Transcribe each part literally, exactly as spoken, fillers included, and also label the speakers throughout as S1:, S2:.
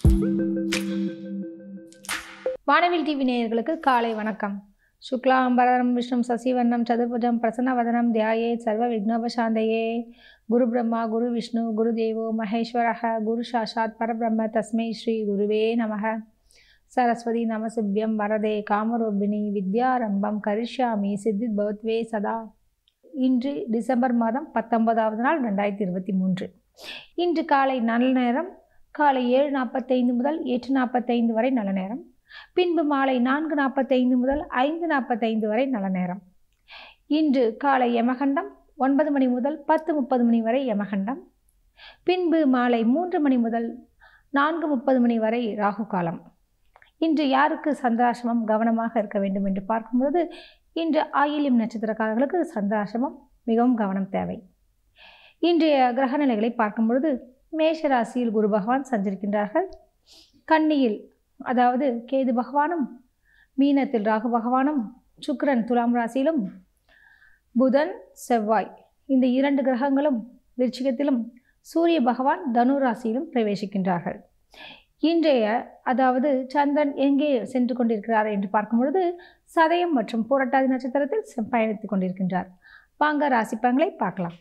S1: வானவில் டிவி நேயர்களுக்கு காலை வணக்கம். சுக்லாம்பரம் விஷ்ணு சசிவர்ணம் சதுர்புஜம் பிரசன்னவதனம் தியாயே சர்வ விக்னோபசாந்தயே. குரு பிரம்மா குரு விஷ்ணு குரு தேவோ மகேஸ்வரஹ குரு சாஷாத் பரபிரம்ம தஸ்மை ஸ்ரீ குருவே நமக. சரஸ்வதி நமசிவ்யம் வரதே காமரூபிணி வித்யாரம்பம் கரிஷ்யாமி சித்தித் பவத்வே சதா. இன்று டிசம்பர் மாதம் பத்தொன்பதாவது நாள் ரெண்டாயிரத்தி இருபத்தி மூன்று. இன்று காலை நல்ல நேரம் காலை ஏழு நாற்பத்தைந்து முதல் எட்டு நாற்பத்தைந்து வரை நல்ல நேரம். பின்பு மாலை நான்கு நாற்பத்தைந்து முதல் ஐந்து நாற்பத்தைந்து வரை நல்ல நேரம். இன்று காலை யமகண்டம் ஒன்பது மணி முதல் பத்து முப்பது மணி வரை யமகண்டம். பின்பு மாலை மூன்று மணி முதல் நான்கு முப்பது மணி வரை ராகு காலம். இன்று யாருக்கு சந்திராசிரமம் கவனமாக இருக்க வேண்டும் என்று பார்க்கும்போது இன்று ஆயில்யம் நட்சத்திரக்காரர்களுக்கு சந்திராசிரமம் மிகவும் கவனம் தேவை. இன்றைய கிரக நிலைகளை பார்க்கும் பொழுது மேஷ ராசியில் குரு பகவான் சஞ்சரிக்கின்றார்கள். கன்னியில் அதாவது கேது பகவானும், மீனத்தில் ராகு பகவானும், சுக்கிரன் துலாம் ராசியிலும், புதன் செவ்வாய் இந்த இரண்டு கிரகங்களும் விருச்சிகத்திலும், சூரிய பகவான் தனு ராசியிலும் பிரவேசிக்கின்றார்கள். இன்றைய அதாவது சந்திரன் எங்கே சென்று கொண்டிருக்கிறார் என்று பார்க்கும் பொழுது சதயம் மற்றும் பூரட்டாதி நட்சத்திரத்தில் பயணித்துக் கொண்டிருக்கின்றார். வாங்க ராசி பலன்களை பார்க்கலாம்.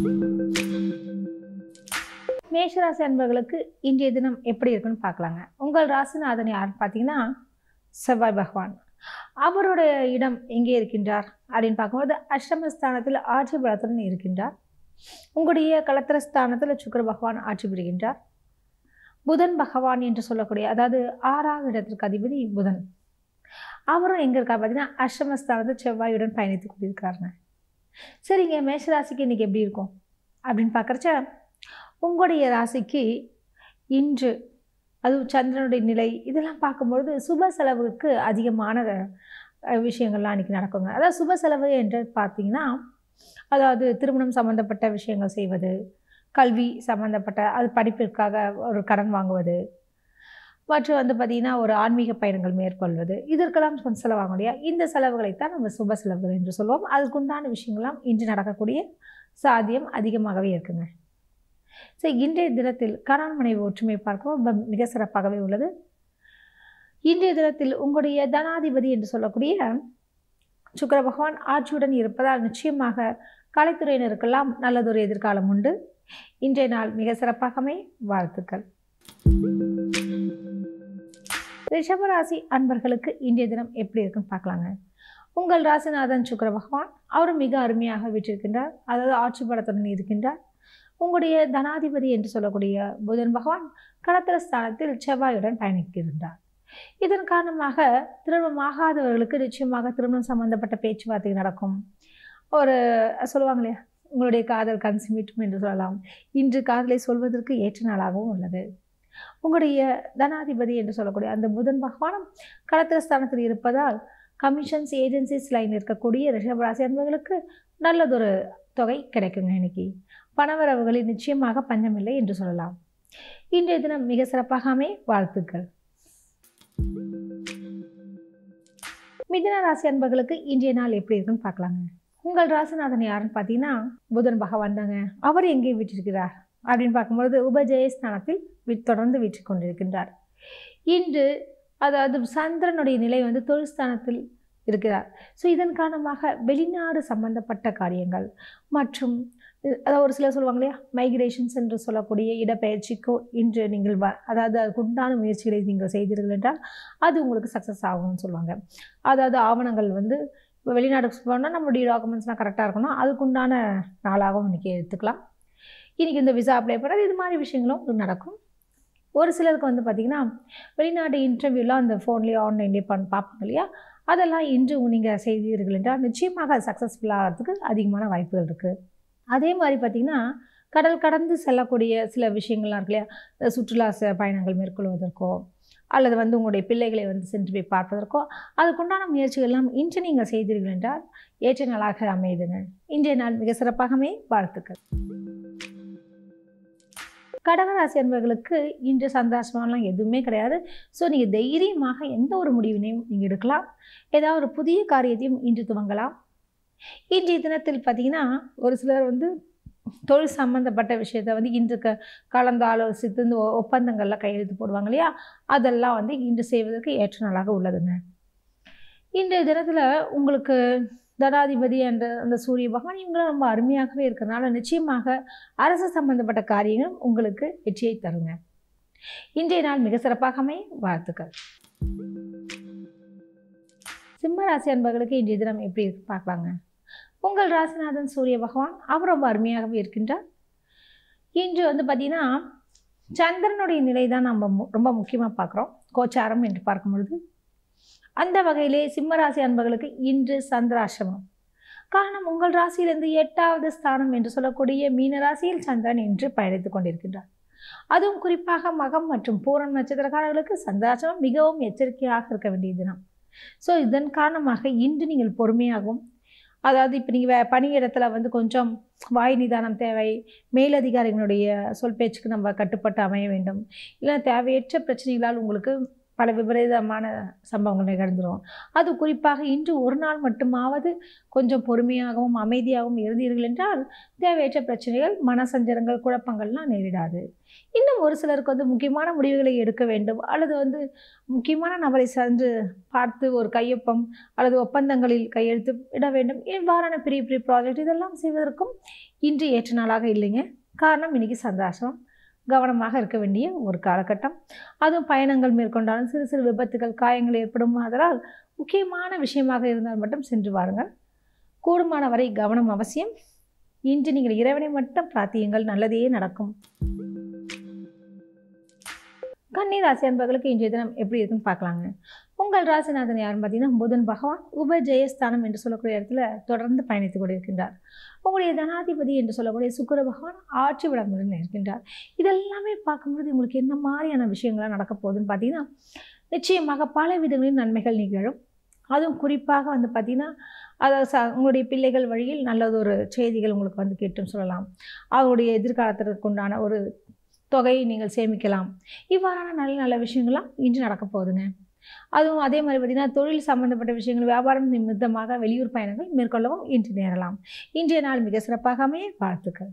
S1: மேஷராசி அன்பர்களுக்கு இன்றைய தினம் எப்படி இருக்குன்னு பார்க்கலாங்க. உங்கள் ராசிநாதன் யாருன்னு பார்த்தீங்கன்னா செவ்வாய் பகவான். அவருடைய இடம் எங்கே இருக்கின்றார் அப்படின்னு பார்க்கும்போது அஷ்டமஸ்தானத்தில் ஆட்சி பலத்துடன் இருக்கின்றார். உங்களுடைய கலத்திரஸ்தானத்தில் சுக்கிர பகவான் ஆட்சி புரிகின்றார். புதன் பகவான் என்று சொல்லக்கூடிய அதாவது ஆறாவது இடத்திற்கு அதிபதி புதன், அவரும் எங்கே இருக்கா பார்த்தீங்கன்னா அஷ்டமஸ்தானத்தில் செவ்வாயுடன் பயணித்து கொண்டிருக்காருங்க. சரிங்க, மேஷராசிக்கு இன்றைக்கி எப்படி இருக்கும் அப்படின்னு பார்க்குறச்ச உங்களுடைய ராசிக்கு இன்று அதுவும் சந்திரனுடைய நிலை இதெல்லாம் பார்க்கும்பொழுது சுப செலவுக்கு அதிகமான விஷயங்கள்லாம் இன்றைக்கி நடக்குங்க. அதாவது சுப செலவு என்று பார்த்தீங்கன்னா அதாவது திருமணம் சம்மந்தப்பட்ட விஷயங்கள் செய்வது, கல்வி சம்மந்தப்பட்ட அது படிப்பிற்காக ஒரு கடன் வாங்குவது, மற்றும் வந்து பார்த்திங்கன்னா ஒரு ஆன்மீக பயணங்கள் மேற்கொள்வது, இதற்கெல்லாம் கொஞ்சம் செலவாகும் இல்லையா? இந்த செலவுகளைத்தான் நம்ம சுப செலவுகள் என்று சொல்லுவோம். அதுக்குண்டான விஷயங்கள்லாம் இன்று நடக்கக்கூடிய சாத்தியம் அதிகமாகவே இருக்குங்க. சரி, இன்றைய தினத்தில் கணவன் மனைவி ஒற்றுமை பார்க்கவும் மிக சிறப்பாகவே உள்ளது. இன்றைய தினத்தில் உங்களுடைய தனாதிபதி என்று சொல்லக்கூடிய சுக்கிர பகவான் ஆட்சியுடன் இருப்பதால் நிச்சயமாக கலைத்துறையினருக்கெல்லாம் நல்லதொரு எதிர்காலம் உண்டு. இன்றைய நாள் மிக சிறப்பாகவே வாழ்த்துக்கள். ரிஷபராசி அன்பர்களுக்கு இன்றைய தினம் எப்படி இருக்குன்னு பார்க்கலாங்க. உங்கள் ராசிநாதன் சுக்கிர பகவான் அவரும் மிக அருமையாக வீற்றிருக்கின்றார். அதாவது ஆட்சி பலத்துடன் இருக்கின்றார். உங்களுடைய தனாதிபதி என்று சொல்லக்கூடிய புதன் பகவான் கலத்திரஸ்தானத்தில் செவ்வாயுடன் பயணிக்கின்றார். இதன் காரணமாக திருமணம் ஆகாதவர்களுக்கு நிச்சயமாக திருமணம் சம்பந்தப்பட்ட பேச்சுவார்த்தை நடக்கும். ஒரு சொல்லுவாங்க இல்லையா, உங்களுடைய காதல் கன்சிமிட்டும் என்று சொல்லலாம். இன்று காதலை சொல்வதற்கு ஏற்ற நாளாகவும் உள்ளது. உங்களுடைய தனாதிபதி என்று சொல்லக்கூடிய அந்த புதன் பகவானும் கலத்திரஸ்தானத்தில் இருப்பதால் கமிஷன்ஸ் ஏஜென்சிஸ் லைன் இருக்கக்கூடிய ரிஷபராசி அன்பர்களுக்கு நல்லதொரு தொகை கிடைக்குங்க. இன்னைக்கு பணவரவுகளில் நிச்சயமாக பஞ்சமில்லை என்று சொல்லலாம். இன்றைய தினம் மிக சிறப்பாகவே வாழ்த்துக்கள். மிதுன ராசி அன்பர்களுக்கு இன்றைய நாள் எப்படி இருக்குன்னு பார்க்கலாங்க. உங்கள் ராசிநாதன் யாருன்னு பார்த்தீங்கன்னா புதன் பகவான் தாங்க. அவர் எங்கே வீற்றிருக்கிறார் அப்படின்னு பார்க்கும்பொழுது உபஜயஸ்தானத்தில் தொடர்ந்து வீற்று கொண்டிருக்கின்றார். இன்று அதாவது சந்திரனுடைய நிலை வந்து தொழில்ஸ்தானத்தில் இருக்கிறார். ஸோ இதன் காரணமாக வெளிநாடு சம்பந்தப்பட்ட காரியங்கள் மற்றும் அதாவது ஒரு சிலர் சொல்லுவாங்க இல்லையா, மைக்ரேஷன்ஸ் என்று சொல்லக்கூடிய இடப்பெயர்ச்சிக்கோ இன்று நீங்கள் வ அதாவது அதுக்கு உண்டான முயற்சிகளை நீங்கள் செய்தீர்கள் என்றால் அது உங்களுக்கு சக்ஸஸ் ஆகும்னு சொல்லுவாங்க. அதாவது ஆவணங்கள் வந்து இப்போ வெளிநாடுக்கு போனால் நம்மளுடைய டாக்குமெண்ட்ஸ்லாம் கரெக்டாக இருக்கணும், அதுக்குண்டான நாளாகவும் இன்றைக்கி எடுத்துக்கலாம். இன்றைக்கி இந்த விசா அப்ளை பண்ணுறது இது மாதிரி விஷயங்களும் நடக்கும். ஒரு சிலருக்கு வந்து பார்த்திங்கன்னா வெளிநாடு இன்டர்வியூலாம் அந்த ஃபோன்லேயே ஆன்லைன்லேயே பண்ண பார்ப்பாங்க இல்லையா, அதெல்லாம் இன்று நீங்கள் செய்தீர்கள் என்றால் நிச்சயமாக அது சக்ஸஸ்ஃபுல் ஆகிறதுக்கு அதிகமான வாய்ப்புகள் இருக்குது. அதே மாதிரி பார்த்திங்கன்னா கடல் கடந்து செல்லக்கூடிய சில விஷயங்கள்லாம் இருக்கு இல்லையா, சுற்றுலா பயணங்கள் மேற்கொள்வதற்கோ அல்லது வந்து உங்களுடைய பிள்ளைகளை வந்து சென்று போய் பார்ப்பதற்கோ அதுக்குண்டான முயற்சிகள்லாம் இன்று நீங்கள் செய்தீர்கள் என்றால் ஏற்ற நாளாக அமையுதுங்க. இன்றைய நாள் மிக சிறப்பாகவே வாழ்த்துக்கள். கடகராசி அன்பர்களுக்கு இன்று சந்தோஷமாலாம் எதுவுமே கிடையாது. ஸோ நீங்கள் தைரியமாக எந்த ஒரு முடிவினையும் நீங்கள் எடுக்கலாம். ஏதாவது ஒரு புதிய காரியத்தையும் இன்று துவங்கலாம். இன்றைய தினத்தில் பார்த்திங்கன்னா ஒரு சிலர் வந்து தொழில் சம்மந்தப்பட்ட விஷயத்த வந்து இன்று க கலந்து ஆலோசித்து இந்த ஒப்பந்தங்கள்லாம் கையெழுத்து போடுவாங்க இல்லையா, அதெல்லாம் வந்து இன்று செய்வதற்கு ஏற்ற நாளாக உள்ளதுங்க. இன்றைய தினத்தில் உங்களுக்கு தனாதிபதி என்ற அந்த சூரிய பகவான் இவங்களும் ரொம்ப அருமையாகவே இருக்கிறதுனால நிச்சயமாக அரசு சம்பந்தப்பட்ட காரியங்களும் உங்களுக்கு வெற்றியை தருங்க. இன்றைய நாள் மிக சிறப்பாக அமைய வாழ்த்துக்கள். சிம்ம ராசி அன்பர்களுக்கு இன்றைய தினம் எப்படி இருக்கு பார்க்கலாங்க. உங்கள் ராசிநாதன் சூரிய பகவான் அவர் ரொம்ப அருமையாகவே இருக்கின்றார். இன்று வந்து பார்த்திங்கன்னா சந்திரனுடைய நிலை தான் நம்ம ரொம்ப முக்கியமாக பார்க்குறோம், கோச்சாரம் என்று பார்க்கும் பொழுது. அந்த வகையிலே சிம்ம ராசி அன்பர்களுக்கு இன்று சந்திராசிரமம். காரணம், உங்கள் ராசியிலிருந்து எட்டாவது ஸ்தானம் என்று சொல்லக்கூடிய மீன ராசியில் சந்திரன் இன்று பயணித்துக் கொண்டிருக்கின்றார். அதுவும் குறிப்பாக மகம் மற்றும் பூரம் நட்சத்திரக்காரர்களுக்கு சந்திராசிரமம் மிகவும் எச்சரிக்கையாக இருக்க வேண்டிய தினம். ஸோ இதன் காரணமாக இன்று நீங்கள் பொறுமையாகவும், அதாவது இப்போ நீங்கள் வே பணியிடத்தில் வந்து கொஞ்சம் வாய் நிதானம் தேவை, மேலதிகாரிகளுடைய சொல் பேச்சுக்கு நம்ம கட்டுப்பட்டு அமைய வேண்டும். இல்லை தேவையற்ற பிரச்சனைகளால் உங்களுக்கு பல விபரீதமான சம்பவங்கள் நிகழ்ந்துடும். அது குறிப்பாக இன்று ஒரு நாள் மட்டுமாவது கொஞ்சம் பொறுமையாகவும் அமைதியாகவும் இருந்தீர்கள் என்றால் தேவையற்ற பிரச்சனைகள், மனசஞ்சலங்கள், குழப்பங்கள்லாம் நேரிடாது. இன்னும் ஒரு சிலருக்கு வந்து முக்கியமான முடிவுகளை எடுக்க வேண்டும், அல்லது வந்து முக்கியமான நபரை சென்று பார்த்து ஒரு கையொப்பம் அல்லது ஒப்பந்தங்களில் கையெழுத்து இட வேண்டும், இவ்வாறான பெரிய பெரிய ப்ராஜெக்ட் இதெல்லாம் செய்வதற்கும் இன்று ஏற்ற நாளாக இல்லைங்க. காரணம், இன்றைக்கி சந்தோஷம், கவனமாக இருக்க வேண்டிய ஒரு காலகட்டம். அதுவும் பயணங்கள் மேற்கொண்டாலும் சிறு சிறு விபத்துகள், காயங்கள் ஏற்படும். அதனால் முக்கியமான விஷயமாக இருந்தால் மட்டும் சென்று வாருங்கள். கூடுமான வரை கவனம் அவசியம். இன்று நீங்கள் இறைவனை மட்டும் பிரார்த்தியுங்கள், நல்லதே நடக்கும். கன்னி ராசி அன்பர்களுக்கு இன்றைய தினம் எப்படி இருக்குன்னு பார்க்கலாங்க. உங்கள் ராசிநாதன் யாருன்னு பார்த்தீங்கன்னா புதன் பகவான் உபஜெயஸ்தானம் என்று சொல்லக்கூடிய இடத்துல தொடர்ந்து பயணித்துக் கொண்டிருக்கின்றார். உங்களுடைய தனாதிபதி என்று சொல்லக்கூடிய சுக்கிர பகவான் ஆட்சி விளம்பரம் இருக்கின்றார். இதெல்லாமே பார்க்கும்போது உங்களுக்கு என்ன மாதிரியான விஷயங்கள்லாம் நடக்க போகுதுன்னு பார்த்தீங்கன்னா நிச்சயமாக பல விதங்களின் நன்மைகள் நிகழும். அதுவும் குறிப்பாக வந்து பார்த்திங்கன்னா அதாவது ச உங்களுடைய பிள்ளைகள் வழியில் நல்லதொரு செய்திகள் உங்களுக்கு வந்து கேட்டுன்னு சொல்லலாம். அவருடைய எதிர்காலத்திற்கு உண்டான ஒரு தொகையை நீங்கள் சேமிக்கலாம். இவ்வாறான நல்ல நல்ல விஷயங்கள்லாம் இன்று நடக்க போகுதுங்க. அதுவும் அதே மாதிரி பார்த்திங்கன்னா தொழில் சம்பந்தப்பட்ட விஷயங்கள், வியாபாரம் நிமித்தமாக வெளியூர் பயணங்கள் மேற்கொள்ளவும் இன்று நேரலாம். இன்றைய நாள் மிக சிறப்பாக அமைய வாழ்த்துக்கள்.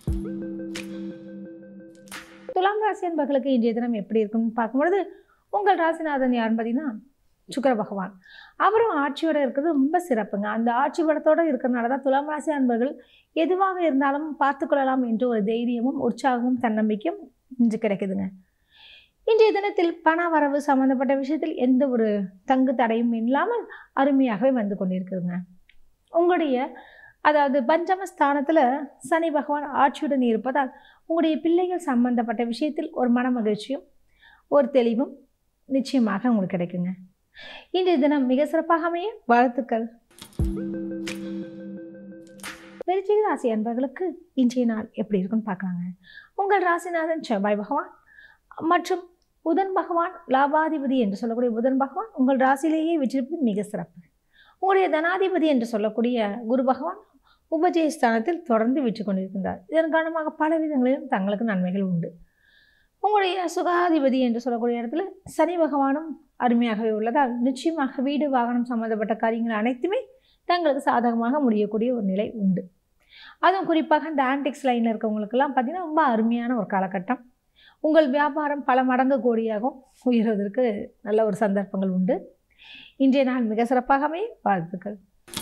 S1: துலாம் ராசி என்பவர்களுக்கு இன்றைய தினம் எப்படி இருக்குன்னு பார்க்கும்பொழுது உங்கள் ராசிநாதன் யாருன்னு பார்த்தீங்கன்னா சுக்கிர பகவான். அவரும் ஆட்சியோடு இருக்கிறது ரொம்ப சிறப்புங்க. அந்த ஆட்சி பலத்தோடு இருக்கிறனால தான் துலாம் ராசி அன்பர்கள் எதுவாக இருந்தாலும் பார்த்து கொள்ளலாம் என்று ஒரு தைரியமும் உற்சாகமும் தன்னம்பிக்கையும் இன்று கிடைக்குதுங்க. இன்றைய தினத்தில் பண வரவு சம்பந்தப்பட்ட விஷயத்தில் எந்த ஒரு தங்கு தடையும் இல்லாமல் அருமையாகவே வந்து கொண்டிருக்குதுங்க. உங்களுடைய அதாவது பஞ்சமஸ்தானத்தில் சனி பகவான் ஆட்சியுடன் இருப்பதால் உங்களுடைய பிள்ளைகள் சம்பந்தப்பட்ட விஷயத்தில் ஒரு மன மகிழ்ச்சியும் ஒரு தெளிவும் நிச்சயமாக உங்களுக்கு கிடைக்குங்க. இன்றைய தினம் மிக சிறப்பாக அமைய வாழ்த்துக்கள். விருச்சிக ராசி அன்பர்களுக்கு இன்றைய நாள் எப்படி இருக்குன்னு பார்க்கலாங்க. உங்கள் ராசிநாதன் செவ்வாய் பகவான் மற்றும் புதன் பகவான் லாபாதிபதி என்று சொல்லக்கூடிய புதன் பகவான் உங்கள் ராசியிலேயே விற்றிருப்பது மிக சிறப்பு. உங்களுடைய தனாதிபதி என்று சொல்லக்கூடிய குரு பகவான் உபஜெயஸ்தானத்தில் தொடர்ந்து விற்று கொண்டிருக்கின்றார். இதன் காரணமாக பல விதங்களிலும் தங்களுக்கு நன்மைகள் உண்டு. உங்களுடைய சுகாதிபதி என்று சொல்லக்கூடிய இடத்துல சனி பகவானும் அருமையாகவே உள்ளதால் நிச்சயமாக வீடு வாகனம் சம்பந்தப்பட்ட காரியங்கள் அனைத்துமே தங்களுக்கு சாதகமாக முடியக்கூடிய ஒரு நிலை உண்டு. அதுவும் குறிப்பாக இந்த ஆன்டிக்ஸ் லைனில் இருக்கவங்களுக்கெல்லாம் பார்த்திங்கன்னா ரொம்ப அருமையான ஒரு காலகட்டம். உங்கள் வியாபாரம் பல மடங்கு கோடியாகவும் உயர்வதற்கு நல்ல ஒரு சந்தர்ப்பங்கள் உண்டு. இன்றைய நாள் மிக சிறப்பாக அமைய வாழ்த்துக்கள்.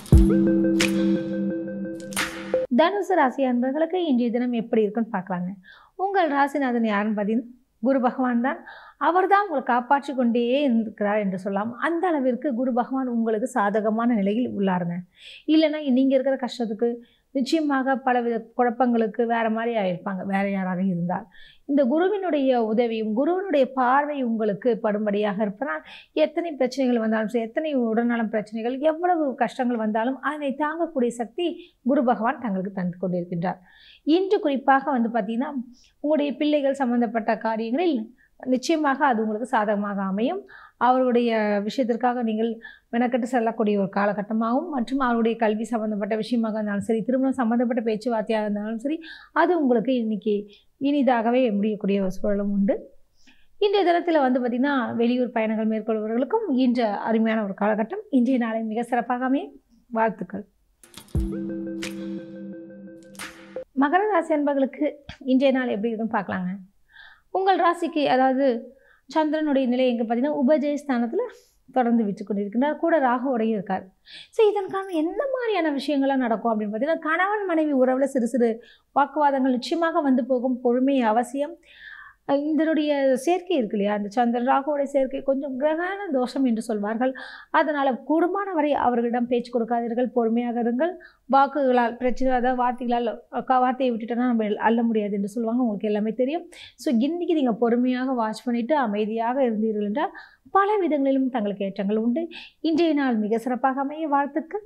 S1: தனுசு ராசி அன்பர்களுக்கு இன்றைய தினம் எப்படி இருக்குன்னு பார்க்கலாங்க. உங்கள் ராசிநாதன் யாருன்னு பார்த்தீங்கன்னா குரு பகவான் தான். அவர் தான் உங்களை காப்பாற்றி கொண்டே இருக்கிறார் என்று சொல்லலாம். அந்த அளவிற்கு குரு பகவான் உங்களுக்கு சாதகமான நிலையில் உள்ளாருங்க. இல்லைன்னா நீங்கள் இருக்கிற கஷ்டத்துக்கு நிச்சயமாக பலவித குழப்பங்களுக்கு வேறு மாதிரி ஆகியிருப்பாங்க வேறு யாராக இருந்தால். இந்த குருவினுடைய உதவியும் குருவினுடைய பார்வை உங்களுக்கு படும்படியாக இருப்பதால் எத்தனை பிரச்சனைகள் வந்தாலும் சரி, எத்தனை உடல்நலம் பிரச்சனைகள், எவ்வளவு கஷ்டங்கள் வந்தாலும் அதனை தாங்கக்கூடிய சக்தி குரு பகவான் தங்களுக்கு தந்து கொண்டிருக்கின்றார். இன்று குறிப்பாக வந்து பார்த்திங்கன்னா உங்களுடைய பிள்ளைகள் சம்பந்தப்பட்ட காரியங்களில் நிச்சயமாக அது உங்களுக்கு சாதகமாக அமையும். அவருடைய விஷயத்திற்காக நீங்கள் மெனக்கட்டு செல்லக்கூடிய ஒரு காலகட்டமாகவும் மற்றும் அவருடைய கல்வி சம்பந்தப்பட்ட விஷயமாக இருந்தாலும் சரி, திருமணம் சம்பந்தப்பட்ட பேச்சுவார்த்தையாக இருந்தாலும் சரி, அது உங்களுக்கு இன்றைக்கி இனிதாகவே முடியக்கூடிய ஒரு சூழலும் உண்டு. இன்றைய தினத்தில் வந்து பார்த்திங்கன்னா வெளியூர் பயணங்கள் மேற்கொள்பவர்களுக்கும் இன்று அருமையான ஒரு காலகட்டம். இன்றைய நாளை மிக சிறப்பாக அமைய வாழ்த்துக்கள். மகர ராசி அன்பர்களுக்கு இன்றைய நாள் எப்படி இருக்குன்னு பார்க்கலாங்க. உங்கள் ராசிக்கு அதாவது சந்திரனுடைய நிலை எங்கே பார்த்தீங்கன்னா உபஜய ஸ்தானத்தில் தொடர்ந்து விட்டு கொண்டிருக்கின்றார். கூட ராகுவோடையும் இருக்கார். ஸோ இதன் காரணம் என்ன மாதிரியான விஷயங்கள்லாம் நடக்கும் அப்படின்னு பார்த்தீங்கன்னா, கணவன் மனைவி உறவில் சிறு சிறு வாக்குவாதங்கள் நிச்சயமாக வந்து போகும். பொறுமை அவசியம். இதனுடைய சேர்க்கை இருக்கு இல்லையா, அந்த சந்திரன் ராகுவோடைய சேர்க்கை கொஞ்சம் கிரகண தோஷம் என்று சொல்வார்கள். அதனால் கூடுமான வரை அவர்களிடம் பேச்சு கொடுக்காதீர்கள், பொறுமையாக இருங்கள். வாக்குகளால் பிரச்சனை, அதாவது வார்த்தைகளால் வார்த்தையை விட்டுட்டோன்னா நம்ம அள்ள முடியாது என்று சொல்லுவாங்க. உங்களுக்கு எல்லாமே தெரியும். ஸோ இன்றைக்கி நீங்கள் பொறுமையாக வாட்ச் பண்ணிவிட்டு அமைதியாக இருந்தீர்கள் என்றால் பல விதங்களிலும் தங்களுக்கு ஏற்றங்கள் உண்டு. இன்றைய நாள் மிக சிறப்பாக அமைய வாழ்த்துக்கள்.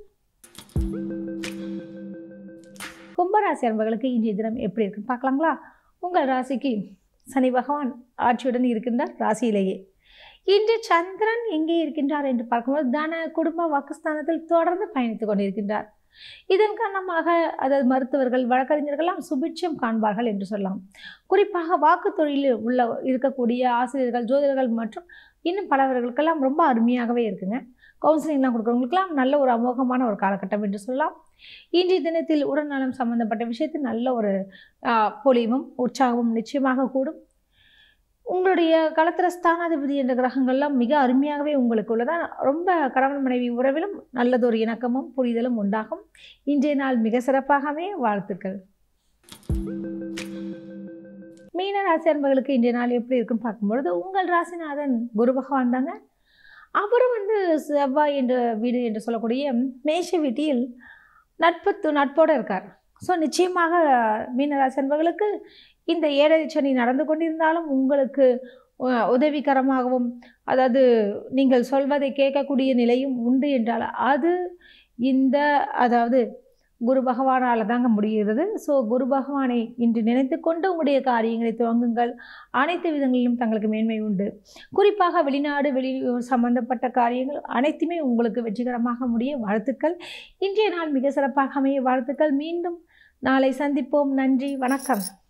S1: கும்பராசி அன்பர்களுக்கு இன்றைய தினம் எப்படி இருக்குன்னு பார்க்கலாங்களா. உங்கள் ராசிக்கு சனி பகவான் ஆட்சியுடன் இருக்கின்றார் ராசியிலேயே. இன்று சந்திரன் எங்கே இருக்கின்றார் என்று பார்க்கும்போது தன குடும்ப வாக்குஸ்தானத்தில் தொடர்ந்து பயணித்துக் கொண்டிருக்கின்றார். இதன் காரணமாக அதாவது மருத்துவர்கள் வழக்கறிஞர்கள்லாம் சுபிட்சம் காண்பார்கள் என்று சொல்லலாம். குறிப்பாக வாக்கு தொழிலில் உள்ள இருக்கக்கூடிய ஆசிரியர்கள், ஜோதிடர்கள் மற்றும் இன்னும் பலவர்களுக்கெல்லாம் ரொம்ப அருமையாகவே இருக்குங்க. கவுன்சிலிங்லாம் கொடுக்குறவங்களுக்கெல்லாம் நல்ல ஒரு அமோகமான ஒரு காலகட்டம் என்று சொல்லலாம். இன்றைய தினத்தில் உடல்நலம் சம்பந்தப்பட்ட விஷயத்தில் நல்ல ஒரு பொலிவும் உற்சாகமும் நிச்சயமாக கூடும். உங்களுடைய களத்திர ஸ்தானாதிபதி என்ற கிரகங்கள்லாம் மிக அருமையாகவே உங்களுக்கு உள்ளதான். ரொம்ப கணவன் மனைவி உறவிலும் நல்லதொரு இணக்கமும் புரிதலும் உண்டாகும். இன்றைய நாள் மிக சிறப்பாகவே வாழ்த்துக்கள். மீன ராசி அன்பர்களுக்கு இன்றைய நாள் எப்படி இருக்குன்னு பார்க்கும்பொழுது உங்கள் ராசிநாதன் குரு பகவான் தாங்க. அவரும் வந்து செவ்வாய் என்ற வீடு என்று சொல்லக்கூடிய மேஷ வீட்டில் நட்பு நட்போடு இருக்கார். ஸோ நிச்சயமாக மீனராசி அன்பர்களுக்கு இந்த ஏழரை சனி நடந்து கொண்டிருந்தாலும் உங்களுக்கு உதவிகரமாகவும், அதாவது நீங்கள் சொல்வதை கேட்கக்கூடிய நிலையும் உண்டு என்றால் அது இந்த அதாவது குரு பகவானால் தாங்க முடிகிறது. ஸோ குரு பகவானை இன்று நினைத்து கொண்டு உங்களுடைய காரியங்களை துவங்குங்கள். அனைத்து விதங்களிலும் தங்களுக்கு மேன்மை உண்டு. குறிப்பாக வெளிநாடு வெளியூர் சம்பந்தப்பட்ட காரியங்கள் அனைத்துமே உங்களுக்கு வெற்றிகரமாக முடிய வாழ்த்துக்கள். இன்றைய நாள் மிக சிறப்பாக அமைய வாழ்த்துக்கள். மீண்டும் நாளை சந்திப்போம். நன்றி, வணக்கம்.